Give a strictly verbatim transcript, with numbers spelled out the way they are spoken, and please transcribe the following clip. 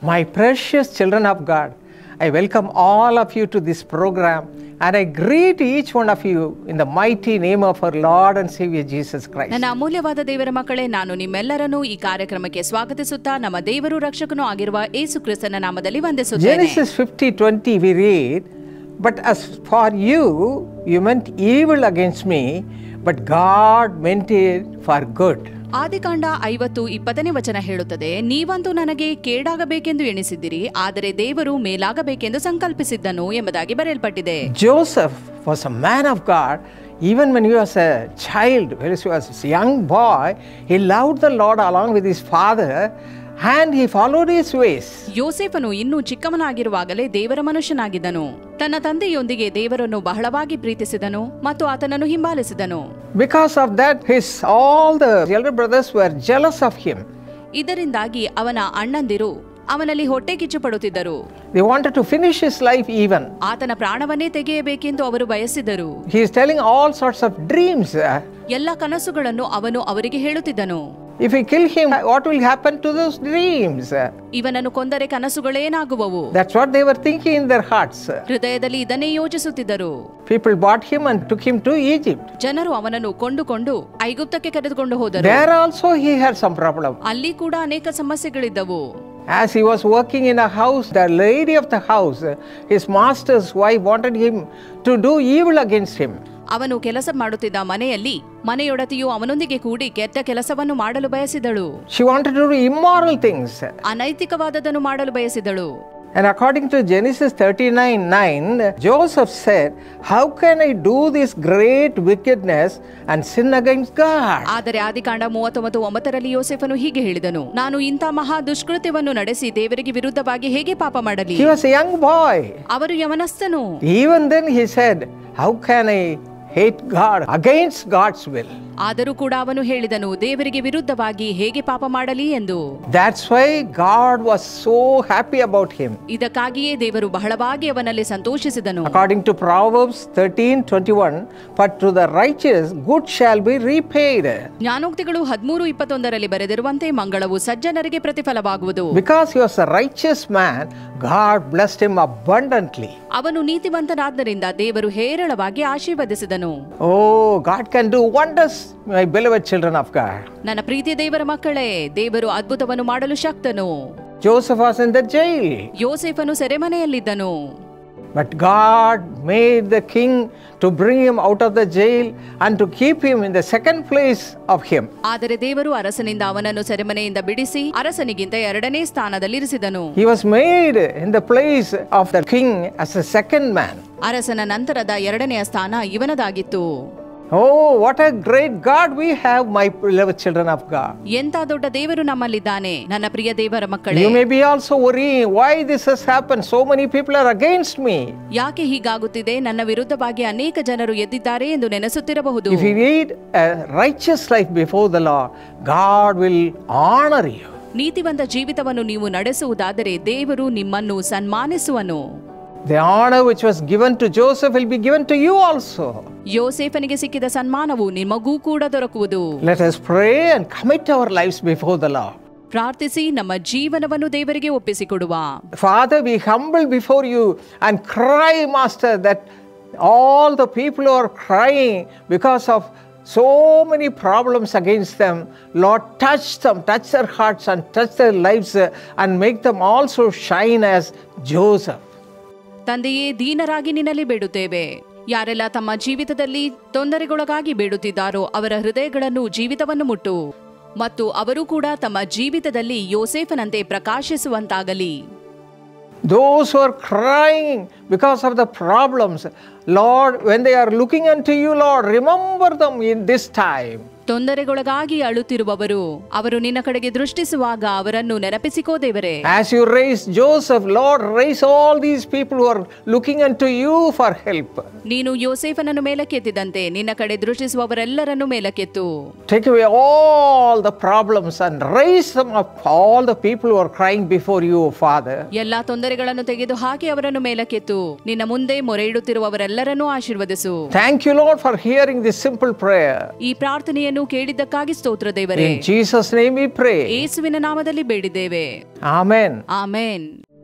My precious children of God, I welcome all of you to this program and I greet each one of you in the mighty name of our Lord and Savior Jesus Christ. ನನ್ನ ಅಮೂಲ್ಯವಾದ ದೇವರ ಮಕ್ಕಳೇ, ನಾನು ನಿಮ್ಮೆಲ್ಲರನ್ನು ಈ ಕಾರ್ಯಕ್ರಮಕ್ಕೆ ಸ್ವಾಗತಿಸುತ್ತಾ ನಮ್ಮ ದೇವರು ರಕ್ಷಕನೂ ಆಗಿರುವ ಯೇಸು ಕ್ರಿಸ್ತನ ನಾಮದಲ್ಲಿ ವಂದಿಸುತ್ತೇನೆ. Genesis fifty twenty we read, but as for you, you meant evil against me, but God meant it for good. ಆದಿಕಾಂಡ ಐವತ್ತು ಇಪ್ಪತ್ತನೇ ವಚನ ಹೇಳುತ್ತದೆ, ನೀವಂತೂ ನನಗೆ ಕೇಡಾಗಬೇಕೆಂದು ಎಣಿಸಿದ್ದೀರಿ, ಆದರೆ ದೇವರು ಮೇಲಾಗಬೇಕೆಂದು ಸಂಕಲ್ಪಿಸಿದ್ದನು ಎಂಬುದಾಗಿ ಬರೆಯಲ್ಪಟ್ಟಿದೆ. Joseph was a man of God. Even when he was a child, when he was a young boy, he loved the Lord along with his father and he followed his ways. ಯೋಸೇಫನು ಇನ್ನೂ ಚಿಕ್ಕವನಾಗಿರುವಾಗಲೇ ದೇವರ ಮನುಷ್ಯನಾಗಿದ್ದನು. ತನ್ನ ತಂದೆಯೊಂದಿಗೆ ದೇವರನ್ನು ಬಹಳವಾಗಿ ಪ್ರೀತಿಸಿದನು ಮತ್ತು ಆತನನ್ನು ಹಿಂಬಾಲಿಸಿದನು. Because of that, his all the elder brothers were jealous of him. ಇದರಿಂದಾಗಿ ಅವನ ಅಣ್ಣಂದಿರು ಅವನಲ್ಲಿ ಹೊಟ್ಟೆ ಕಿಚ್ಚು ಪಡುತ್ತಿದ್ದರು. They wanted to finish his life even. ಆತನ ಪ್ರಾಣವನ್ನೇ ತೆಗೆಯಬೇಕೆಂದು ಅವರು ಬಯಸಿದರು. He is telling all sorts of dreams. ಎಲ್ಲ ಕನಸುಗಳನ್ನು ಅವನು ಅವರಿಗೆ ಹೇಳುತ್ತಿದ್ದನು. If we kill him, what will happen to those dreams? ಇವನನ್ನು ಕೊಂದರೆ ಕನಸುಗಳೇನಾಗುವವು? That's what they were thinking in their hearts. ಹೃದಯದಲ್ಲಿ ಇದನ್ನೇ ಯೋಚಿಸುತ್ತಿದ್ದರು. People bought him and took him to Egypt. ಜನರು ಅವನನ್ನು ಕೊಂಡುಕೊಂಡು ಐಗುಪ್ತಕ್ಕೆ ಕರೆದುಕೊಂಡು ಹೋದರು. There also he had some problem. ಅಲ್ಲಿ ಕೂಡ ಅನೇಕ ಸಮಸ್ಯೆಗಳಿದ್ದವು. As he was working in a house, the lady of the house, his master's wife, wanted him to do evil against him. ಅವನು ಕೆಲಸ ಮಾಡುತ್ತಿದ್ದ ಮನೆಯಲ್ಲಿ ಮನೆಯೊಡತಿಯು ಅವನೊಂದಿಗೆ ಕೂಡಿ ಕೆಟ್ಟ ಕೆಲಸವನ್ನು ಮಾಡಲು ಬಯಸಿದಳು. She wanted to do immoral things. ಅನೈತಿಕವಾದದನ್ನು ಮಾಡಲು ಬಯಸಿದಳು. And according to Genesis thirty-nine nine, Joseph said, how can I do this great wickedness and sin against God? ಆದರೆ ಆದಿಕಾಂಡ ಮೂವತ್ತೊಂಬತ್ತು ಒಂಬತ್ತರಲ್ಲಿ ಯೋಸೇಫನು ಹೀಗೆ ಹೇಳಿದನು, ನಾನು ಇಂಥ ಮಹಾ ದುಷ್ಕೃತ್ಯವನ್ನು ನಡೆಸಿ ದೇವರಿಗೆ ವಿರುದ್ಧವಾಗಿ ಹೇಗೆ ಪಾಪ ಮಾಡಲಿ? He was a young boy. ಅವರು ಯವನಸ್ಥನು. Even then he said, how can I hate God against God's will? ಆದರೂ ಕೂಡ ಅವನು ಹೇಳಿದನು, ದೇವರಿಗೆ ವಿರುದ್ಧವಾಗಿ ಹೇಗೆ ಪಾಪ ಮಾಡಲಿ ಎಂದು. That's why God was so happy about him. ಇದಕ್ಕಾಗಿಯೇ ದೇವರು ಬಹಳವಾಗಿ ಅವನಲ್ಲಿ ಸಂತೋಷಿಸಿದನು. According to Proverbs thirteen twenty-one, but to the righteous good shall be repaid. ಜ್ಞಾನೋಕ್ತಿಗಳು ಹದಿಮೂರು ಇಪ್ಪತ್ತೊಂದರಲ್ಲಿ ಬರೆದಿರುವಂತೆ ಮಂಗಳವು ಸಜ್ಜನರಿಗೆ ಪ್ರತಿಫಲವಾಗುವುದು. Because he was a righteous man, God blessed him abundantly. ಅವನು ನೀತಿವಂತನಾದ್ದರಿಂದ ದೇವರು ಹೇರಳವಾಗಿ ಆಶೀರ್ವದಿಸಿದನು. Oh, God can do wonders, my beloved children of God. ನನ್ನ ಪ್ರೀತಿಯ ದೇವರ ಮಕ್ಕಳೇ, ದೇವರು ಅದ್ಭುತವನ್ನು ಮಾಡಲು ಶಕ್ತನು. Joseph was in the jail. ಯೋಸೇಫನು ಸೆರೆಮನೆಯಲ್ಲಿದ್ದನು. But God made the king to bring him out of the jail and to keep him in the second place of him. ಆದರೆ ದೇವರು ಅರಸನಿಂದ ಅವನನ್ನು ಸೆರೆಮನೆಯಿಂದ ಬಿಡಿಸಿ ಅರಸನಿಗಿಂತ ಎರಡನೇ ಸ್ಥಾನದಲ್ಲಿರಿಸಿದನು. He was made in the place of the king as a second man. ಅರಸನ ನಂತರದ ಎರಡನೆಯ ಸ್ಥಾನ ಇವನದಾಗಿತ್ತು. Oh, what a great God we have, my beloved children of God. ಎಂತ ದೊಡ್ಡ ದೇವರು ನಮ್ಮಲ್ಲಿದ್ದಾನೆ ನನ್ನ ಪ್ರಿಯ ದೇವರ ಮಕ್ಕಳೇ. You may be also worrying why this has happened. So many people are against me. ಯಾಕೆ ಹೀಗಾಗುತ್ತಿದೆ, ನನ್ನ ವಿರುದ್ಧವಾಗಿ ಅನೇಕ ಜನರು ಎದ್ದಿದ್ದಾರೆ ಎಂದು ನೆನೆಸುತ್ತಿರಬಹುದು. If you lead a righteous life before the Lord, God will honor you. ನೀತಿವಂತ ಜೀವಿತವನ್ನು ನೀವು ನಡೆಸುವುದಾದರೆ ದೇವರು ನಿಮ್ಮನ್ನು ಸನ್ಮಾನಿಸುವನು. The honor which was given to Joseph will be given to you also. ಯೋಸೇಫನಿಗೆ ಸಿಕ್ಕಿದ ಸನ್ಮಾನವು ನಿಮಗೂ ಕೂಡ ದೊರಕುವುದು. Let us pray and commit our lives before the Lord. ಪ್ರಾರ್ಥಿಸಿ ನಮ್ಮ ಜೀವನವನ್ನು ದೇವರಿಗೆ ಒಪ್ಪಿಸಿಕೊಡುವ. Father, we humble before you and cry, Master, that all the people who are crying because of so many problems against them, Lord, touch them, touch their hearts and touch their lives and make them also shine as Joseph. ತಂದೆಯೇ, ದೀನರಾಗಿ ನಿನ್ನಲ್ಲಿ ಬೇಡುತ್ತೇವೆ. ಯಾರೆಲ್ಲ ತಮ್ಮ ಜೀವಿತದಲ್ಲಿ ತೊಂದರೆಗೊಳಗಾಗಿ ಬೇಡುತ್ತಿದ್ದಾರೋ ಅವರ ಹೃದಯಗಳನ್ನು ಜೀವಿತವನ್ನು ಮುಟ್ಟು ಮತ್ತು ಅವರು ಕೂಡ ತಮ್ಮ ಜೀವಿತದಲ್ಲಿ ಯೋಸೇಫನಂತೆ ಪ್ರಕಾಶಿಸುವಂತಾಗಲಿ. Those who are crying because of the problems, Lord, when they are looking unto you, Lord, remember them in this time. ತೊಂದರೆಗೊಳಗಾಗಿ ಅಳುತ್ತಿರುವವರು ಅವರು ನಿನ್ನ ಕಡೆಗೆ ದೃಷ್ಟಿಸುವಾಗ ಅವರನ್ನು ನೆನಪಿಸಿಕೋ ದೇವರೇ. As you raised Joseph, Lord, raise all these people who are looking unto you for help. ನೀನು ಯೋಸೇಫನನ್ನು ಮೇಲಕ್ಕೆತ್ತಿದಂತೆ ನಿನ್ನ ಕಡೆ ದೃಷ್ಟಿಸುವವರೆಲ್ಲರನ್ನು ಮೇಲಕ್ಕೆತ್ತು. Take away all the problems and raise them up, all the people who are crying before you, Father. ಎಲ್ಲಾ ತೊಂದರೆಗಳನ್ನು ತೆಗೆದು ಹಾಕಿ ಅವರನ್ನು ಮೇಲಕ್ಕೆತ್ತು. ನಿನ್ನ ಮುಂದೆ ಮೊರೆ ಇಡುತ್ತಿರುವವರೆಲ್ಲರನ್ನೂ ಆಶೀರ್ವದಿಸು. Thank you, Lord, for hearing this simple prayer. ಈ ಪ್ರಾರ್ಥನೆಯನ್ನು ಪ್ರಾರ್ಥನೆಯನ್ನು ಕೇಳಿದ್ದಕ್ಕಾಗಿ ಸ್ತೋತ್ರ ದೇವರೇ. In Jesus' name we pray. ಯೇಸುವಿನ ನಾಮದಲ್ಲಿ ಬೇಡಿದ್ದೇವೆ. Amen. ಆಮೆನ್.